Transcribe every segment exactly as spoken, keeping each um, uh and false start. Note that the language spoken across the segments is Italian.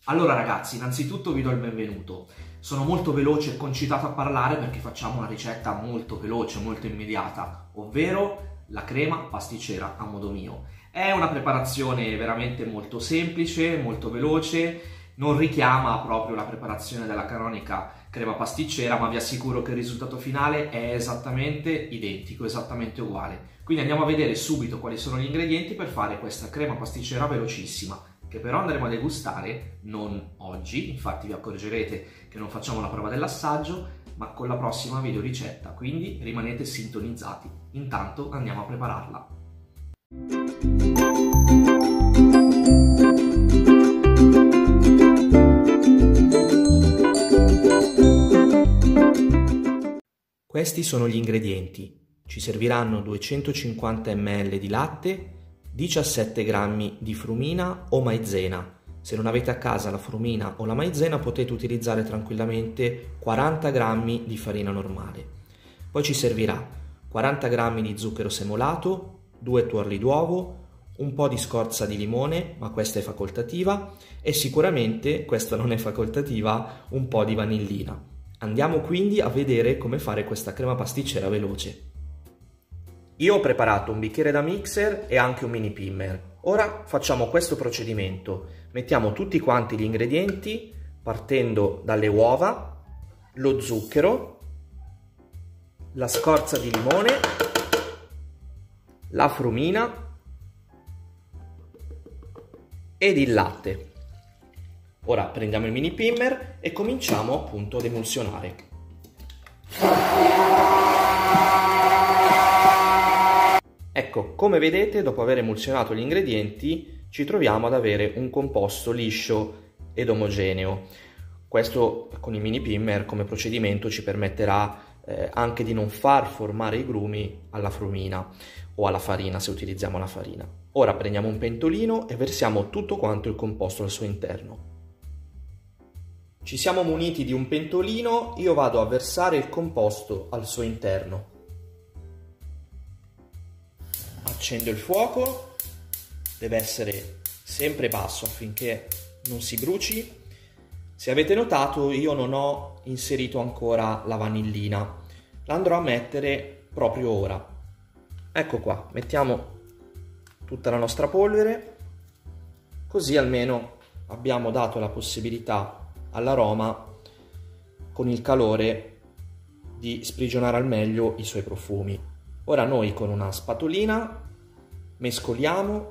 Allora ragazzi, innanzitutto vi do il benvenuto. Sono molto veloce e concitato a parlare perché facciamo una ricetta molto veloce, molto immediata, ovvero la crema pasticcera a modo mio. È una preparazione veramente molto semplice, molto veloce, non richiama proprio la preparazione della canonica crema pasticcera, ma vi assicuro che il risultato finale è esattamente identico, esattamente uguale. Quindi andiamo a vedere subito quali sono gli ingredienti per fare questa crema pasticcera velocissima, che però andremo a degustare non oggi, infatti vi accorgerete che non facciamo la prova dell'assaggio, ma con la prossima video ricetta, quindi rimanete sintonizzati. Intanto andiamo a prepararla. Questi sono gli ingredienti. Ci serviranno duecentocinquanta millilitri di latte, diciassette grammi di frumina o maizena. Se non avete a casa la frumina o la maizena potete utilizzare tranquillamente quaranta grammi di farina normale. Poi ci servirà quaranta grammi di zucchero semolato, due tuorli d'uovo, un po' di scorza di limone, ma questa è facoltativa, e sicuramente, questa non è facoltativa, un po' di vanillina. Andiamo quindi a vedere come fare questa crema pasticcera veloce. Io ho preparato un bicchiere da mixer e anche un mini pimmer. Ora facciamo questo procedimento. Mettiamo tutti quanti gli ingredienti partendo dalle uova, lo zucchero, la scorza di limone, la frumina ed il latte. Ora prendiamo il mini pimmer e cominciamo appunto ad emulsionare. Ecco, come vedete, dopo aver emulsionato gli ingredienti, ci troviamo ad avere un composto liscio ed omogeneo. Questo con il mini pimmer come procedimento ci permetterà eh, anche di non far formare i grumi alla frumina o alla farina se utilizziamo la farina. Ora prendiamo un pentolino e versiamo tutto quanto il composto al suo interno. Ci siamo muniti di un pentolino, io vado a versare il composto al suo interno. Accendo il fuoco, deve essere sempre basso affinché non si bruci. Se avete notato, io non ho inserito ancora la vanillina, la andrò a mettere proprio ora. Ecco qua, mettiamo tutta la nostra polvere, così almeno abbiamo dato la possibilità all'aroma con il calore di sprigionare al meglio i suoi profumi. Ora noi con una spatolina mescoliamo,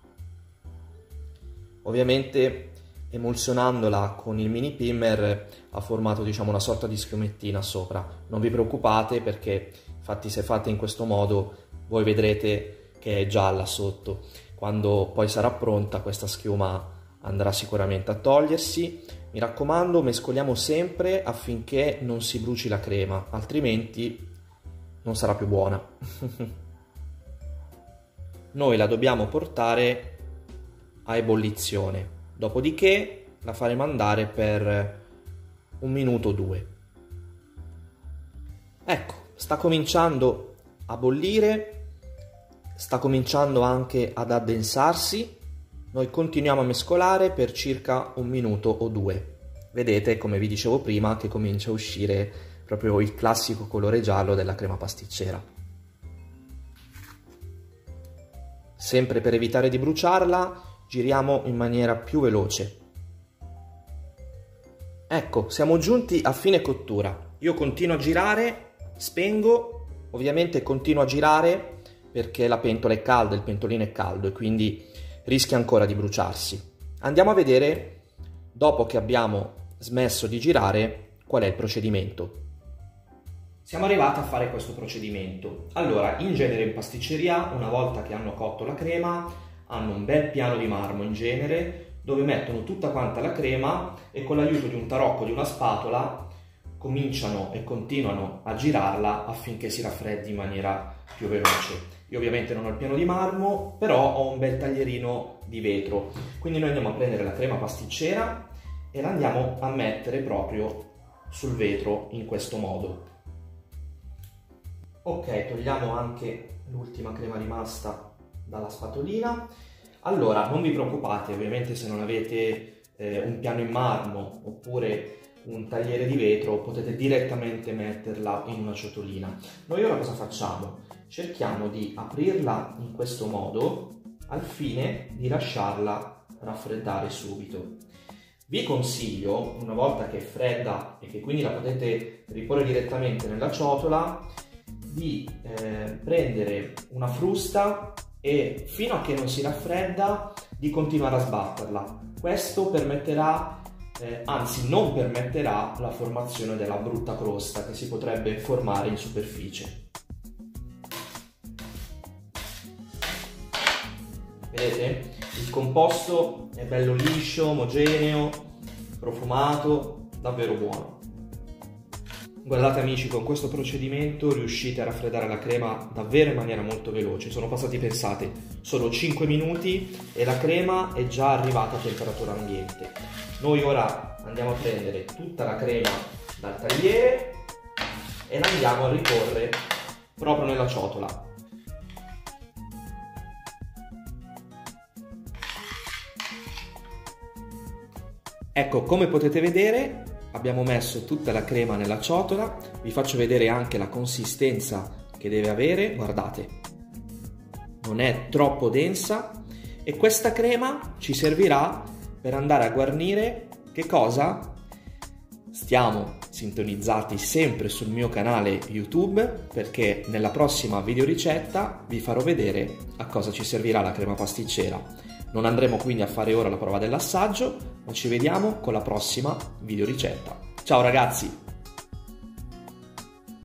ovviamente emulsionandola con il mini pimmer ha formato, diciamo, una sorta di schiumettina sopra. Non vi preoccupate perché infatti se fate in questo modo voi vedrete che è gialla sotto. Quando poi sarà pronta questa schiuma andrà sicuramente a togliersi. Mi raccomando, mescoliamo sempre affinché non si bruci la crema, altrimenti non sarà più buona. Noi la dobbiamo portare a ebollizione, dopodiché la faremo andare per un minuto o due. Ecco, sta cominciando a bollire, sta cominciando anche ad addensarsi. Noi continuiamo a mescolare per circa un minuto o due. Vedete, come vi dicevo prima, che comincia a uscire proprio il classico colore giallo della crema pasticcera. Sempre per evitare di bruciarla, giriamo in maniera più veloce. Ecco, siamo giunti a fine cottura. Io continuo a girare, spengo, ovviamente continuo a girare perché la pentola è calda, il pentolino è caldo e quindi rischia ancora di bruciarsi. Andiamo a vedere, dopo che abbiamo smesso di girare, qual è il procedimento. Siamo arrivati a fare questo procedimento. Allora, in genere in pasticceria, una volta che hanno cotto la crema, hanno un bel piano di marmo in genere, dove mettono tutta quanta la crema e con l'aiuto di un tarocco, di una spatola, cominciano e continuano a girarla affinché si raffreddi in maniera più veloce. Io ovviamente non ho il piano di marmo, però ho un bel taglierino di vetro. Quindi noi andiamo a prendere la crema pasticcera e la andiamo a mettere proprio sul vetro in questo modo. Ok, togliamo anche l'ultima crema rimasta dalla spatolina. Allora, non vi preoccupate, ovviamente se non avete eh, un piano in marmo oppure un tagliere di vetro, potete direttamente metterla in una ciotolina. Noi ora cosa facciamo? Cerchiamo di aprirla in questo modo al fine di lasciarla raffreddare subito. Vi consiglio, una volta che è fredda e che quindi la potete riporre direttamente nella ciotola, di eh, prendere una frusta e fino a che non si raffredda di continuare a sbatterla. Questo permetterà, eh, anzi non permetterà, la formazione della brutta crosta che si potrebbe formare in superficie. Vedete? Il composto è bello liscio, omogeneo, profumato, davvero buono. Guardate amici, con questo procedimento riuscite a raffreddare la crema davvero in maniera molto veloce. Sono passati, pensate, solo cinque minuti e la crema è già arrivata a temperatura ambiente. Noi ora andiamo a prendere tutta la crema dal tagliere e la andiamo a riporre proprio nella ciotola. Ecco, come potete vedere abbiamo messo tutta la crema nella ciotola, vi faccio vedere anche la consistenza che deve avere, guardate, non è troppo densa e questa crema ci servirà per andare a guarnire che cosa? Stiamo sintonizzati sempre sul mio canale YouTube perché nella prossima videoricetta vi farò vedere a cosa ci servirà la crema pasticcera. Non andremo quindi a fare ora la prova dell'assaggio, ma ci vediamo con la prossima videoricetta. Ciao ragazzi!